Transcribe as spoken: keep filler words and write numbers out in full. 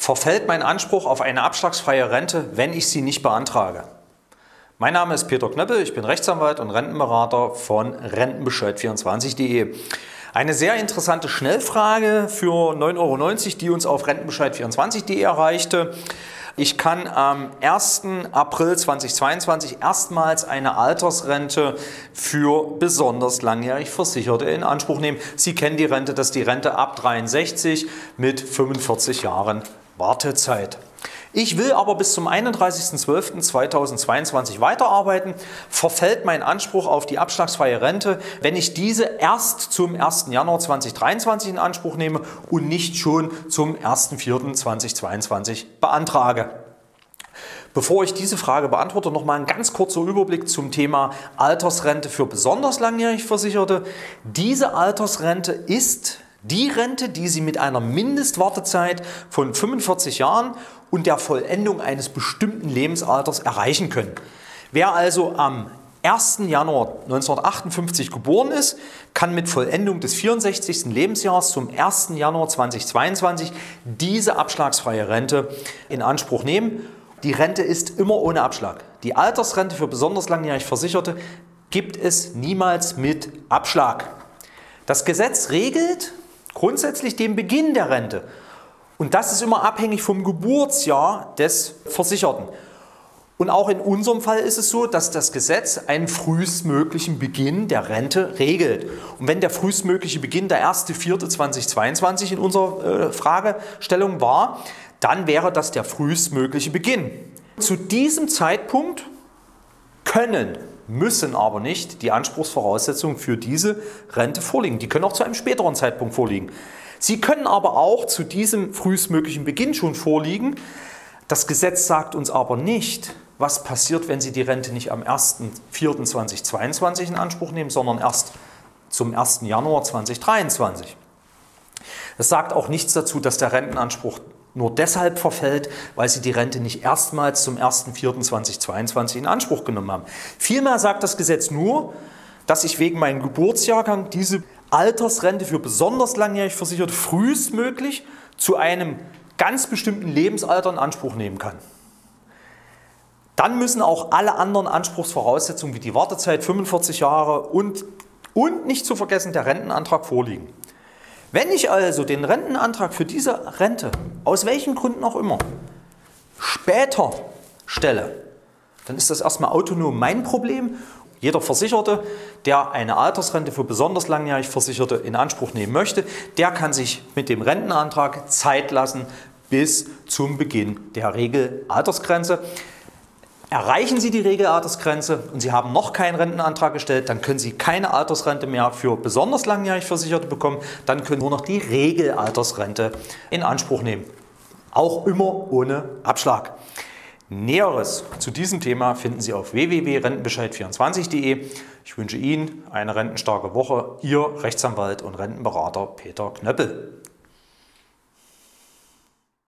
Verfällt mein Anspruch auf eine abschlagsfreie Rente, wenn ich sie nicht beantrage? Mein Name ist Peter Knöppel, ich bin Rechtsanwalt und Rentenberater von Rentenbescheid vierundzwanzig punkt de. Eine sehr interessante Schnellfrage für neun Euro neunzig, die uns auf Rentenbescheid vierundzwanzig punkt de erreichte. Ich kann am ersten April zweitausendzweiundzwanzig erstmals eine Altersrente für besonders langjährig Versicherte in Anspruch nehmen. Sie kennen die Rente, das ist die Rente ab dreiundsechzig mit fünfundvierzig Jahren Wartezeit. Ich will aber bis zum einunddreißigsten zwölften zweitausendzweiundzwanzig weiterarbeiten. Verfällt mein Anspruch auf die abschlagsfreie Rente, wenn ich diese erst zum ersten Januar zweitausenddreiundzwanzig in Anspruch nehme und nicht schon zum ersten vierten zweitausendzweiundzwanzig beantrage? Bevor ich diese Frage beantworte, noch mal ein ganz kurzer Überblick zum Thema Altersrente für besonders langjährig Versicherte. Diese Altersrente ist die Rente, die Sie mit einer Mindestwartezeit von fünfundvierzig Jahren und der Vollendung eines bestimmten Lebensalters erreichen können. Wer also am ersten Januar neunzehnhundertachtundfünfzig geboren ist, kann mit Vollendung des vierundsechzigsten Lebensjahres zum ersten Januar zweitausendzweiundzwanzig diese abschlagsfreie Rente in Anspruch nehmen. Die Rente ist immer ohne Abschlag. Die Altersrente für besonders langjährig Versicherte gibt es niemals mit Abschlag. Das Gesetz regelt grundsätzlich den Beginn der Rente. Und das ist immer abhängig vom Geburtsjahr des Versicherten. Und auch in unserem Fall ist es so, dass das Gesetz einen frühestmöglichen Beginn der Rente regelt. Und wenn der frühestmögliche Beginn der erste vierte zweitausendzweiundzwanzig in unserer äh, Fragestellung war, dann wäre das der frühestmögliche Beginn. Zu diesem Zeitpunkt können, müssen aber nicht die Anspruchsvoraussetzungen für diese Rente vorliegen. Die können auch zu einem späteren Zeitpunkt vorliegen. Sie können aber auch zu diesem frühestmöglichen Beginn schon vorliegen. Das Gesetz sagt uns aber nicht, was passiert, wenn Sie die Rente nicht am ersten vierten zweitausendzweiundzwanzig in Anspruch nehmen, sondern erst zum ersten Januar zweitausenddreiundzwanzig. Es sagt auch nichts dazu, dass der Rentenanspruch nur deshalb verfällt, weil Sie die Rente nicht erstmals zum ersten vierten zweitausendzweiundzwanzig in Anspruch genommen haben. Vielmehr sagt das Gesetz nur, dass ich wegen meinem Geburtsjahrgang diese Altersrente für besonders langjährig Versicherte frühestmöglich zu einem ganz bestimmten Lebensalter in Anspruch nehmen kann. Dann müssen auch alle anderen Anspruchsvoraussetzungen wie die Wartezeit, fünfundvierzig Jahre und, und nicht zu vergessen der Rentenantrag vorliegen. Wenn ich also den Rentenantrag für diese Rente, aus welchen Gründen auch immer, später stelle, dann ist das erstmal autonom mein Problem. Jeder Versicherte, der eine Altersrente für besonders langjährig Versicherte in Anspruch nehmen möchte, der kann sich mit dem Rentenantrag Zeit lassen bis zum Beginn der Regelaltersgrenze. Erreichen Sie die Regelaltersgrenze und Sie haben noch keinen Rentenantrag gestellt, dann können Sie keine Altersrente mehr für besonders langjährig Versicherte bekommen, dann können Sie nur noch die Regelaltersrente in Anspruch nehmen. Auch immer ohne Abschlag. Näheres zu diesem Thema finden Sie auf w w w punkt rentenbescheid vierundzwanzig punkt de. Ich wünsche Ihnen eine rentenstarke Woche. Ihr Rechtsanwalt und Rentenberater Peter Knöppel.